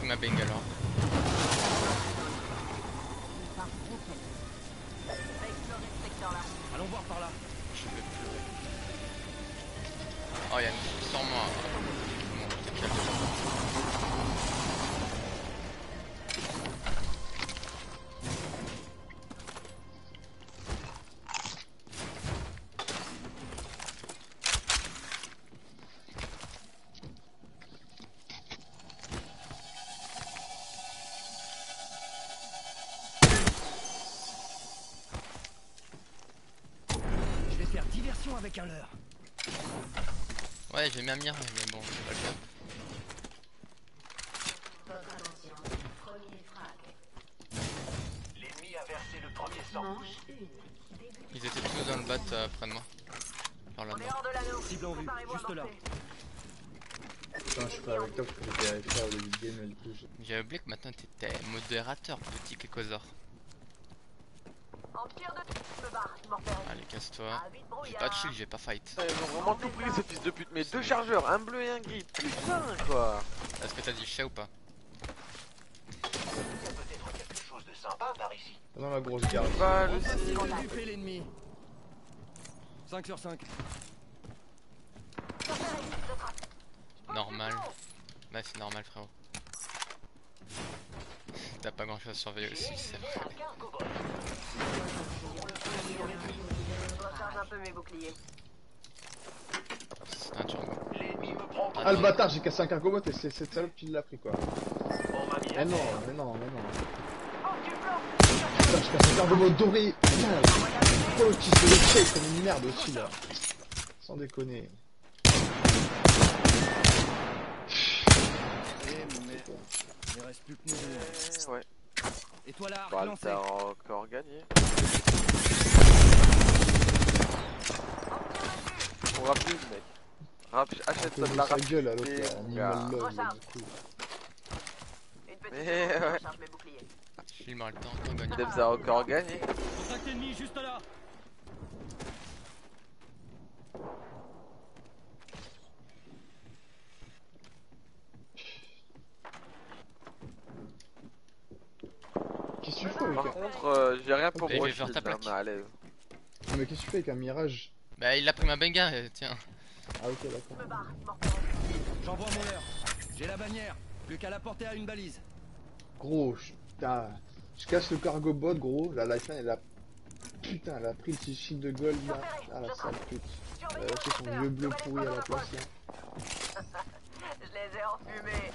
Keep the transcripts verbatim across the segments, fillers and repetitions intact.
ma bengue alors. Allons voir par là. Je vais pleurer. Oh, il y a une fille sur moi. Bon, je te calme. Je vais faire diversion avec un leurre. Ouais, j'ai mis un mire, mais bon, c'est pas le cas. Votre attention, premier frag. L'ennemi a versé le premier sang. Manche une. Ils étaient tous dans le bat euh, près de moi. Genre On est là-bas. hors de l'anneau. Cible en vue, Préparez-vous à juste là. morcer. Putain, je suis pas avec toi parce que j'étais avec ça au début du game, mais du coup, j'ai... J'ai oublié que maintenant t'étais modérateur, petit Kekozor. En tir de je me barre, je m'en repère. Allez, casse-toi. Ah, vite J'ai brouillard. pas de shield, j'ai pas fight. Ils ont vraiment tout pris ces fils de pute, mais deux chargeurs, un bleu et un gris, putain quoi. Est-ce que t'as dit chat ou pas? Il y a peut-être quelque chose de sympa par ici. Dans la grosse garde. Bah le Voici le buffet l'ennemi. cinq sur cinq. Normal. Bah c'est normal frérot. T'as pas grand chose à surveiller aussi, c'est vrai. Je recharge un peu mes boucliers. C'est un turbo. L'ennemi me prend par Ah le bâtard, j'ai cassé un cargo bot et c'est cette salope qui l'a pris quoi. On m'a mis Mais la non, terre. mais non, mais non. Oh, du plan. Putain, je casse un cargo bot doré. Putain, oh, qui se le check comme une merde aussi là. Sans déconner. Eh mais il reste plus que nous. Eh, ouais. Et toi là, Bah lancé. t'as encore gagné. On rappelle mec. Rap, achète ça de la Sa rap. gueule à l'autre Et là, mon animal gars. love là, du coup. Une petite Mais seconde, je ouais. recharge mes boucliers. Je le temps, encore gagné. Devs a encore gagné. Contact ennemi juste là. Qu'est-ce que tu fais avec Par un... contre, euh, j'ai rien pour Et je vais Rothschild, faire ta hein, plaque. mais allez. Mais qu'est-ce que tu fais avec un mirage? Bah il a pris ma benga, euh, tiens. Ah ok Je d'accord. me barre, je m'en repère. J'envoie mon leurre. J'ai la bannière. Plus qu'à la porter à une balise. Gros, je... putain, je casse le cargo bot gros, la lifeline elle a... Putain, elle a pris le petit shield de gold là. Ah la sale pute. Elle a lâché son vieux bleu pourri à la place là. Je les ai enfumés.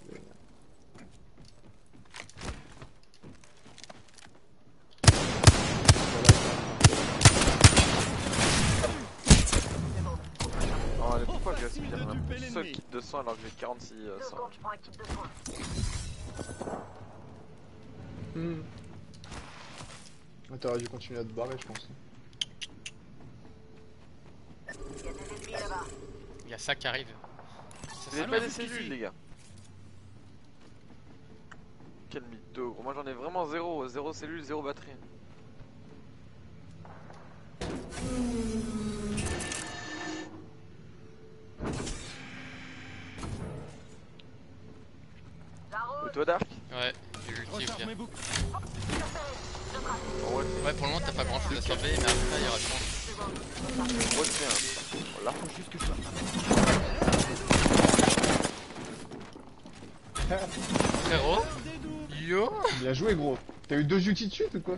Oh, allez, pourquoi je gaspille de un duper seul l'ennemi. kit de soins alors que j'ai quarante-six euh, Deux soins. secondes, je prends un kit de soins. Hmm. Ah, t'aurais dû continuer à te barrer je pense. Il y a des ennemis là-bas. Il y a ça qui arrive. Vous avez Allons, pas des jusqu'ici. cellules les gars. Quel mytho gros, moi j'en ai vraiment zéro, zéro cellule, zéro batterie. Auto dark. Ouais, j'ai l'ulti au Recharge pire. mes boucles. On voit Ouais, pour le moment t'as pas grand chose à surveiller, mais après il y aura du monde. on voit bien. Voilà. Faut juste que je sois. Frérot, Des doubles. yo. Bien joué gros. T'as eu deux ultis de suite ou quoi?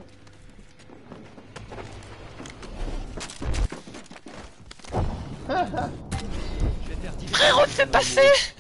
Je vais faire diversion. Frérot, c'est passé.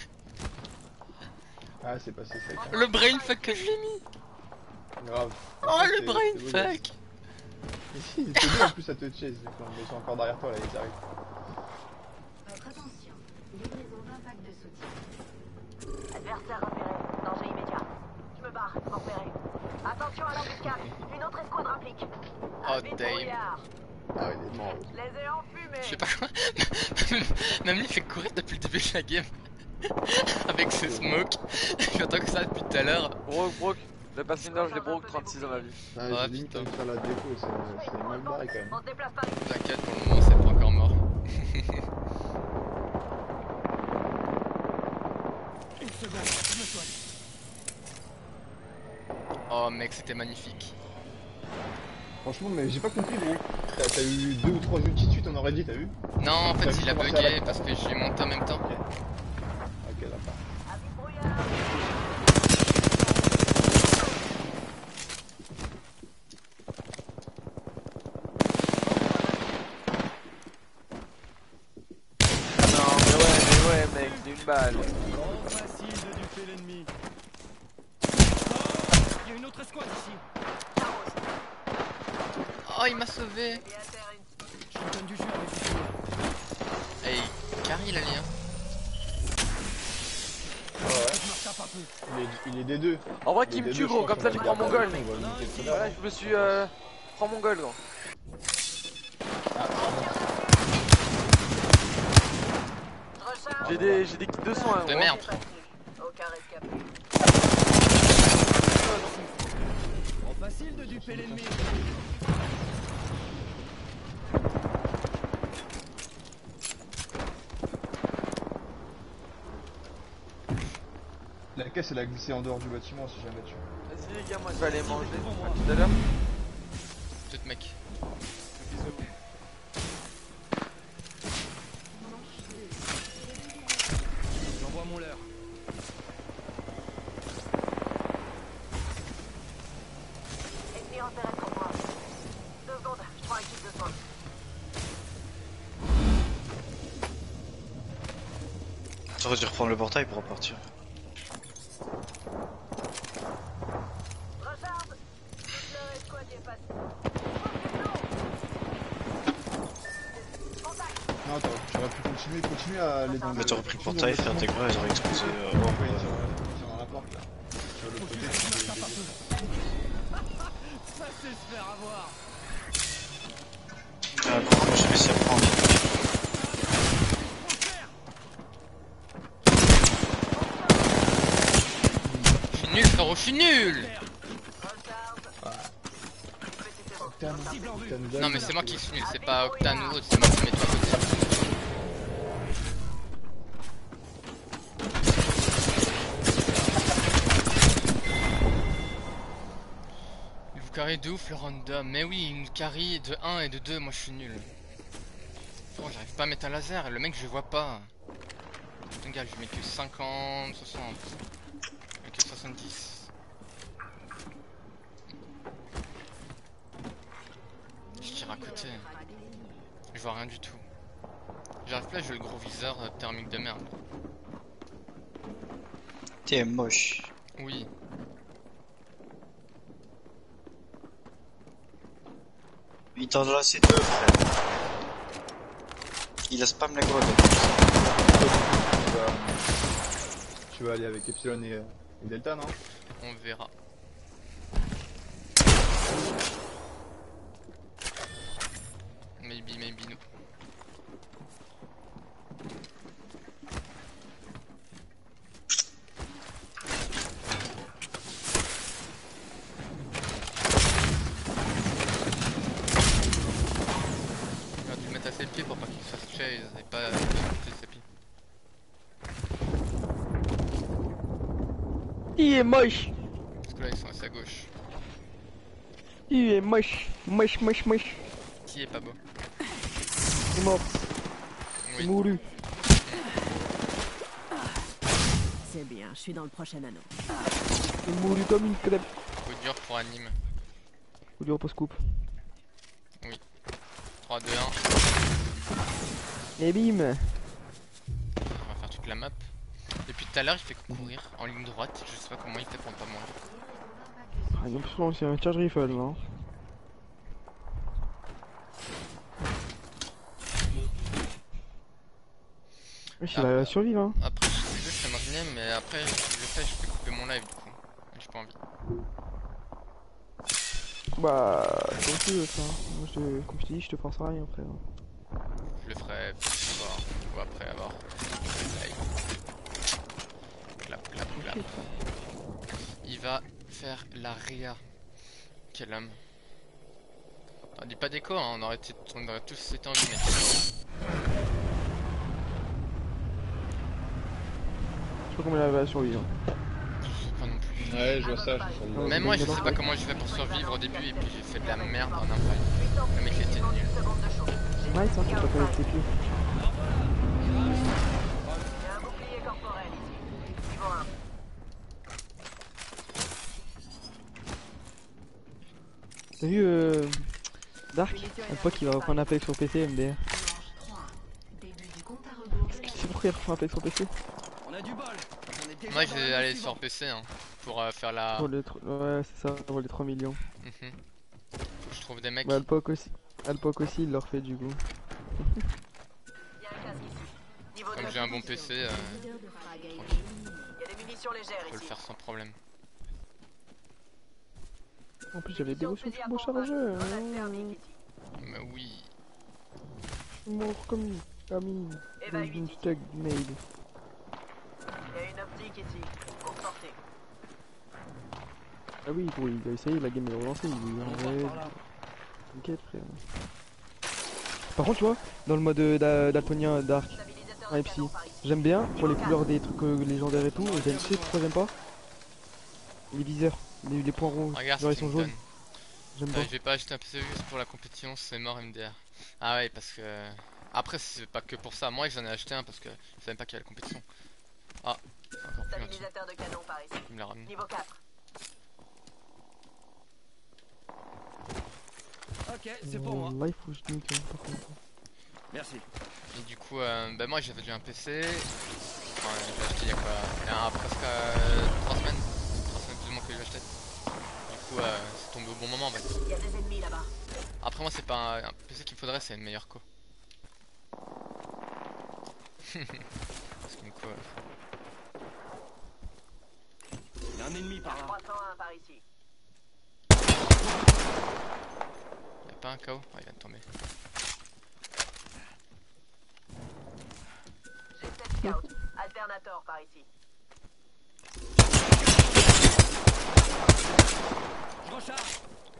Ah c'est passé ça. Le brain fuck que je l'ai mis. Grave. Oh C'est- le c'est brain beau, fuck. Mais si, ils étaient deux en plus à te chase, ils sont encore derrière toi là, ils arrivent. Votre attention, livraison d'un pack de soutien. Adversaire repéré. Danger immédiat. Je me barre, je m'en repérer. Attention à l'embuscade. Une autre escouade rapplique. Oh, Vite, damn. brouillard. Ah ouais, il est mort. Je les ai enfumés. Je sais pas quoi. Même lui il fait courir depuis le début de la game. Avec ses smokes. J'entends que ça depuis tout à l'heure. Broke, broke. Le Pathfinder, je l'ai broke trente-six dans la vie. Ah, Ah, j'ai limite putain. envie de faire la déco, c'est c'est mal barré quand même. On se déplace par ici. T'inquiète, pour le moment c'est pas encore mort. Une seconde, je me soigne. Oh mec, c'était magnifique. Franchement, mais j'ai pas compris, gros. T'as t'as eu deux ou trois ultis de suite, on aurait dit, t'as vu? Non, en T'as fait, vu il a comment ça bugué va parce que j'ai monté en même temps. Ok. Ok, d'accord. Avis de brouillard. Non, mais ouais, mais ouais, mec, j'ai une balle. Trop facile de duper l'ennemi. Il y a une autre escouade ici. Oh, il m'a sauvé. Et à terre une. Je vous donne du jus avec du feu. Hey, carry la lien. Ouais, ouais. Je me retape un peu. Il est, il est des deux. En vrai, Il est qui me des tue, deux, gros, je comme pense ça qu'on je va prends les mon garder gold. avec nous, on va le monter tout à Voilà, l'heure. je me suis. Euh... Prends mon gold, gros. Je recharge. J'ai des, j'ai des kits de soins, De gros. merde. C'est facile. Aucun rescapé. Trop facile de duper l'ennemi. La caisse, elle a glissé en dehors du bâtiment si jamais tu veux. Vas-y, les gars, moi je vais aller manger. devant moi. À tout à l'heure. Tout mec. Bisous. J'envoie mon leurre. Ennemi en terrain pour moi. Deux secondes, je prends un kit de soins. T'aurais dû reprendre le portail pour repartir. Recharge. Le escouade est passé. Contact. Non, attends, j'aurais pu continuer, continuer à aller dans le. Mais t'aurais pris le continue portail, dans faire tes bâtiment. gras et t'aurais explosé. Euh, Ouais, hors, ouais, euh, sur, sur la porte là. Sur l'autre côté, Je me c'est retape un des- peu. Ça c'est se faire avoir. Ah, non, moi j'ai réussi à prendre. Je suis nul, frérot, je suis nul. Octane, Octane Dal, Non, mais c'est moi qui suis nul, c'est pas Octane ou autre, c'est moi qui mets toi à côté. Il vous carry de ouf le random. Mais oui, il nous carry de un et de deux, moi je suis nul. Frérot, j'arrive pas à mettre un laser, le mec je le vois pas. Regarde, je mets que cinquante, soixante. Je mets que soixante-dix. Je tire à côté. Je vois rien du tout. J'arrive pas à jouer le gros viseur euh, thermique de merde. T'es moche. Oui. Il t'en a laissé deux, frère. Il a spam la gold. Tu vas, tu vas aller avec Epsilon et, euh, et Delta, non? On verra. Maybe, maybe no. On va dû le mettre à ses pieds pour pas qu'il se fasse chase et pas euh, ses pieds. Il est moche. Parce que là ils sont à sa gauche. Il est moche. Moche, moche, moche. Qui est pas beau? Il est mort. Oui. Mouru. C'est bien, je suis dans le prochain anneau. Il est mouru comme une crêpe. Coup dur pour anime. Faut dire post coupe. trois, deux, un. Et bim. On va faire toute la map. Depuis tout à l'heure il fait que courir en ligne droite. Je sais pas comment il fait pour ne pas mourir. Ah, non, parce que c'est un charge rifle, non? Wesh, il a survécu, hein. Après si tu veux je fais mariner mais après si je le fais je fais couper mon live du coup. J'ai pas envie. Bah, comme tu veux, ça. Moi, je te, comme je t'ai dit, je te pense à rien après. Hein. Je le ferai plus soir ou après avoir fait le live. Clap, clap, clap. Ok, Il va faire la ria. Quel homme. On dit pas d'écho, hein, on aurait été, on aurait tous été en vie, mec. Je sais pas combien il va survivre. Je sais pas non plus. Ouais, je vois ça, je suis sur le Même moi je sais pas comment je fais pour survivre au début et puis j'ai fait de la merde en un fight. Le mec il était nul. Ouais, ça, tu peux pas avec tes pieds. Il y a un bouclier corporel ici. Niveau un. T'as vu euh... Dark? Un pote qui va reprendre Apex sur P C, M D R. Début du compte à rebours de la Tu sais pourquoi il reprend Apex sur P C? On a du bol. On est déjà Moi je dans vais la aller nuit sur suivante. P C hein, pour euh, faire la... Pour les tr- Ouais, c'est ça, pour les trois millions. Mhm. Faut que je trouve des mecs. Bah, Alpoc aussi. Alpoc aussi, il leur fait du coup. Il y a un casque ici. Niveau Comme deux. j'ai un bon P C, euh, leader de frag a été tranquille. éliminé. Il y a des munitions légères Je peux le ici. faire sans problème. En plus, j'avais des Munitions sur fusil à mon pompe. chargeur. Grenade thermique ici. Mais oui. Je suis mort comme Camille. Eva Dans huit une ici. stag made. Il y a une optique ici. Courte portée. Ah oui, gros, il a essayé, la game est relancée. Il est en vrai. T'inquiète, frère. Par contre, tu vois, dans le mode euh, d'a- daltonien Dark, Stabilisateur ouais, de psy, canon par ici. j'aime bien pour les couleurs des trucs euh, légendaires et tout. Et j'aime, tu sais pourquoi j'aime pas? Les viseurs, les, les points rouges, Regarde genre ce ils qu'il sont me jaunes. donne. J'aime Euh, pas. je vais pas acheter un P C juste pour la compétition, c'est mort M D R. Ah ouais, parce que... Après c'est pas que pour ça, moi j'en ai acheté un parce que je savais pas qu'il y avait la compétition. Ah, c'est encore plus gentil, Stabilisateur de canon par ici. il me l'a ramené. Niveau quatre. Ok, c'est pour moi. Là, il faut que je nique, hein, par contre. Merci. Et du coup, euh, bah moi j'avais déjà un P C. Enfin, j'ai acheté il y a quoi il y a presque euh, trois semaines. trois semaines plus ou moins que j'ai acheté. Du coup, euh, c'est tombé au bon moment en fait. Il y a des ennemis là-bas. Après moi c'est pas un, un P C qu'il me faudrait, c'est une meilleure co. Parce qu'une co... euh, Il y a un ennemi par là. trois cent un par ici. Y'a pas un K O? Ah il vient de tomber. J'ai sept scouts. Alternator par ici. Je recharge.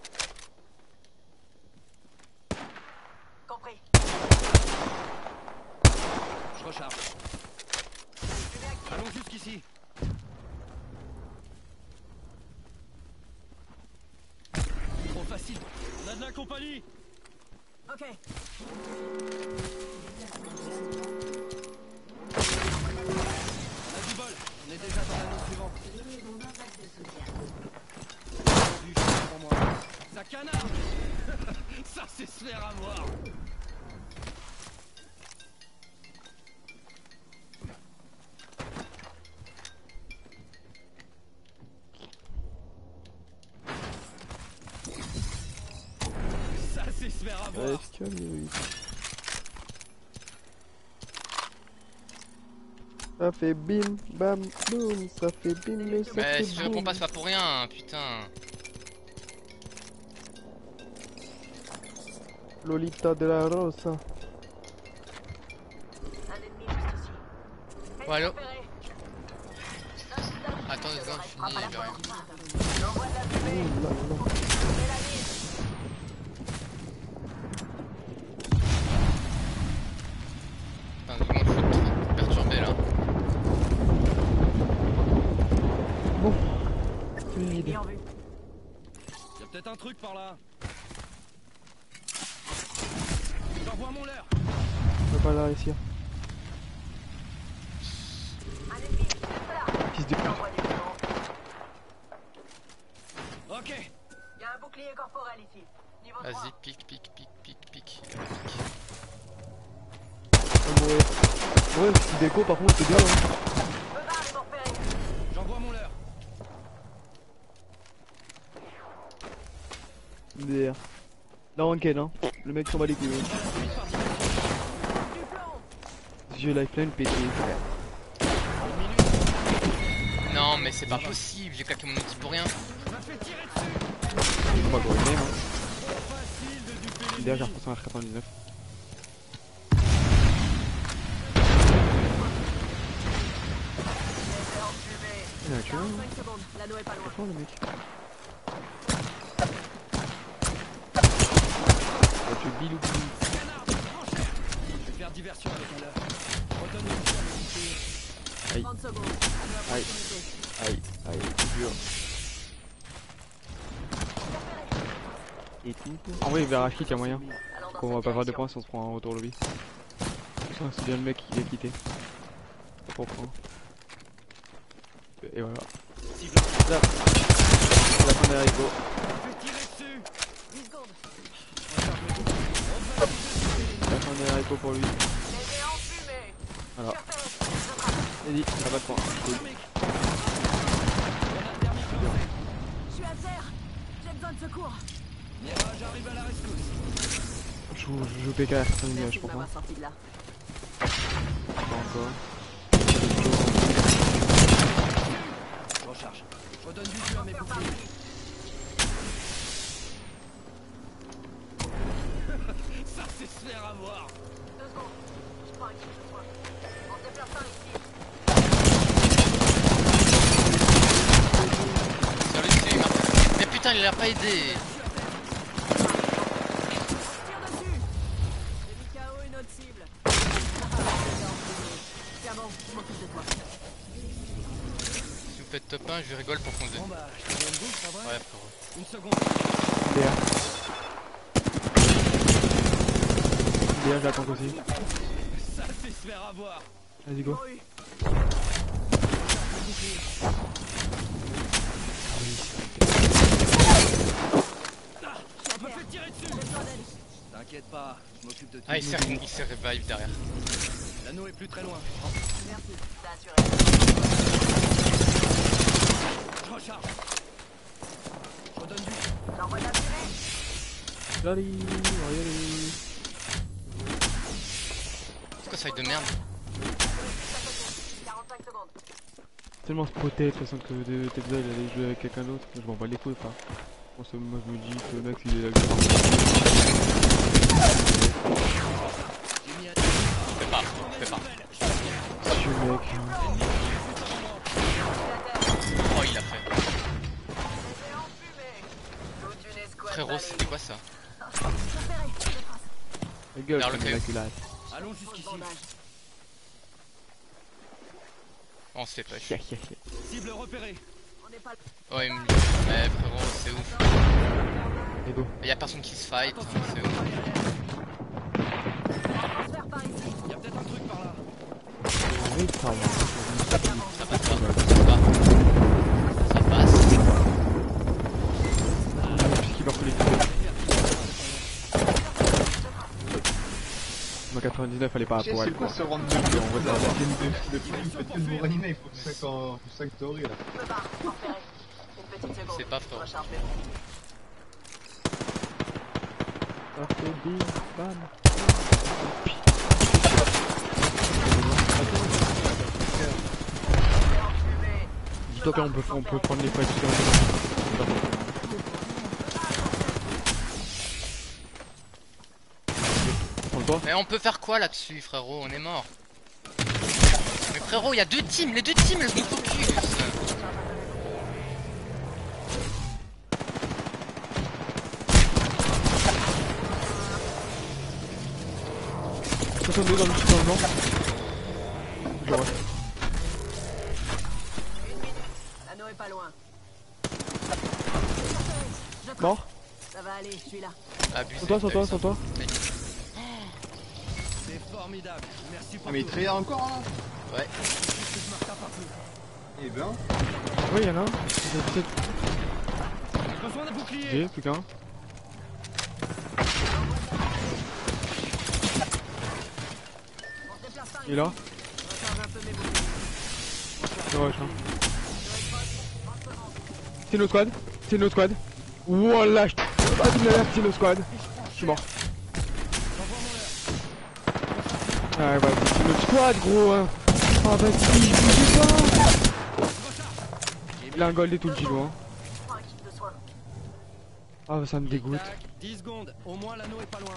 Compris. Je recharge. Fumée active. Allons jusqu'ici. Trop facile. On a de la compagnie. Ok. On a du bol. On est déjà dans la nuit suivante. Livraison d'un pack de soutien. Du chien pour moi. Ça canard. Ça c'est se faire avoir. Ça c'est se faire avoir. Ouais, est-ce qu'il y a oui. Ça fait bim, bam, boum, ça fait bim, mais ça Mais fait si je boum. réponds pas c'est pas pour rien, putain. Lolita de la Rosa. Un ennemi juste ici. Ouais, allô? Repéré. Attends deux secondes, je finis, il y avait rien. J'envoie de la fumée. Ouh là là. C'est la liste. Putain deux secondes, je suis trop perturbé là. Bon, fluide. Bien vu. Il y a peut-être un truc par là. J'envoie mon leurre. On peut pas la réussir. Un ennemi juste là. Fils de pute. J'envoie du canon. Ok. Il y a un bouclier corporel ici. Niveau trois. Vas-y, pique, pique, pique, pique, pique. On va mourir. Ouais, le petit déco par contre c'est bien hein. Me barre et m'en repérer. J'envoie mon leurre. D R. La ranked hein. Le mec s'en bat les couilles. hein. Du plomb. Yeux lifeline pété. Non mais c'est pas possible, j'ai claqué mon outil pour rien. Je me fais tirer dessus. C'est pas gros même hein. Trop facile de duper les D R j'ai repassé un R quatre-vingt-dix-neuf. Il y en a que un, hein. cinq secondes. L'anneau est pas loin. Attends le mec. Oh, tu bilou bilou. canards. Je vais faire diversion avec un leurre. Redonne le tir à mes Aïe. trente secondes. Aïe. Aïe, aïe, c'est dur. Et tout. En vrai, vers H-Kit, y'a moyen. Qu'on va pas faire de points si on se prend un retour lobby. Ça, c'est bien le mec qui l'a quitté. Pour prendre. Et voilà. Là. La fin des haricots. La fin des haricots pour lui. Voilà. Et dit, ça va de point. Cool. Je suis à terre. J'ai besoin de secours. Mirage arrive à la rescousse. Je joue, je joue P K R, c'est une Merci je de m'avoir comprends. sorti de là. Pas encore. Je recharge. Je redonne du jus à mes boucliers. Ça c'est se faire avoir. Deux secondes. Je prends un kit de soin. On se déplace par ici. Sur le dessus, Martin. Mais putain, il l'a pas aidé. Tire dessus. J'ai mis K O une autre cible. Tiens bon, je m'occupe de toi. Si vous faites top un, je rigole pour fond deux. Bon bah, je te donne une bouche, pas vrai? Ouais, frérot. Une seconde. Léa. Léa, je l'attends aussi. Ça c'est se faire avoir. Vas-y, go. Ah, on me fait tirer dessus. T'inquiète pas, je m'occupe de tout. Ah, il s'est il s'est revive derrière. L'anneau est plus très loin. Merci, t'as assuré. Je recharge. Je redonne du. J'envoie de la fumée. Joli, joli. C'est quoi ça de merde? quarante-cinq secondes. Tellement spoté de toute façon que de Tetza il allait jouer avec quelqu'un d'autre, je m'en bats les couilles, frère. Bon, ça, moi je me dis que le mec il est là. Fais pas, fais pas. Je mec. Oh, il a fait. Frérot, c'était quoi ça? La gueule, Vers le c'est la caillou. culasse. Allons jusqu'ici. On se fait push. Chia, chia, chia. Cible repérée. Ouais, il me... Ouais, frérot, c'est ouf. Et go. Y'a personne qui se fight, c'est ouf. Il y a peut-être un truc par là. Oui, pardon. Ça passe pas, ça passe. Ça passe. Puisqu'il va collecter. Ma quatre-vingt-dix-neuf elle est pas à C'est poil quoi quoi. ce round de jeu? On va faire une de film, faites que de vous réanimer, il faut cinq stories là. C'est pas frérot. Ça fait bim, bam. Dis-toi qu'on peut, on peut prendre les fights sur le... Prends-toi. Mais on peut faire quoi là-dessus, frérot? On est mort. Mais frérot, il y a deux teams, les deux teams, elles nous focus. soixante-deux dans le dans le blanc. Je rush. L'anneau est pas loin. Mort. Ça va aller, je suis là. Abusé. Sur toi, sur toi, sur toi. C'est formidable. Merci pour Ah mais tout. très encore là. Ouais. Eh ben. Oui, y'en a un. J'ai peut-être- J'ai besoin d'un bouclier. J'ai plus qu'un. Il est là. Je rush, hein. C'est nos squad. C'est nos squad. Voilà, je... Ah, tu me l'as l'air, c'est nos squad. Je suis mort. Ah ouais, c'est notre squad gros hein. Ah vas-y, bougez pas. Il a un gold et tout le kilo hein. Ah ça me dégoûte. Tac, dix secondes. Au moins l'anneau est pas loin.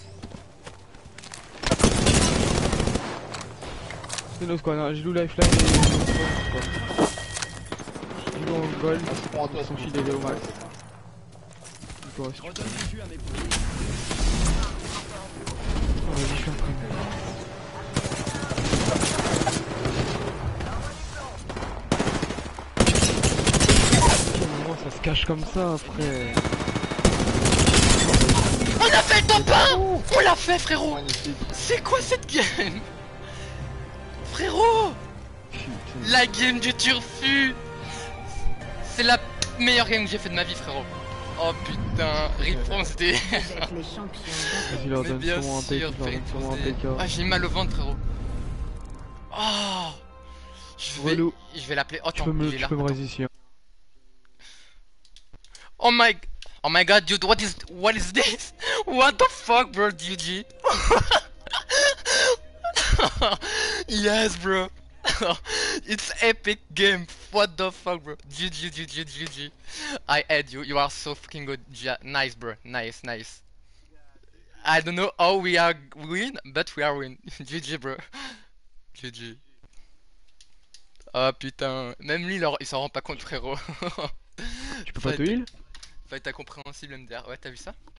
C'est nos squad hein, j'ai loup lifeline et... J'ai loup en gold, son shield est au max. Il reste. Je redonne du jus à mes boucliers. Oh vas-y, je suis en train de... Ça se cache comme ça, frère. On a fait le top un. On l'a fait, frérot. Magnifique. C'est quoi cette game? Frérot, Putain. la game du turfu. C'est la meilleure game que j'ai fait de ma vie, frérot. Oh putain, réponse D. Avec les champions Vas-y, leur Mais donne bien sûrement un P K, sûr, leur donne sûrement un P K. ah, j'ai mal au ventre, frérot. Oh, je vais, Relou. je vais l'appeler. Oh, Tu attends, peux me, il est tu là. peux me Attends. résister. Oh my, oh my god, dude, what is, what is this? What the fuck, bro, G G? Yes, bro. It's epic game. What the fuck, bro? G G, G G, G G. I add you. You are so fucking good. G nice, bro. Nice, nice. I don't know how we are win, but we are win. G G, bro. G G. Oh putain, même lui, il s'en rend pas compte, frérot. Tu peux pas te heal? Faut être incompréhensible, M D R. Ouais, t'as vu ça?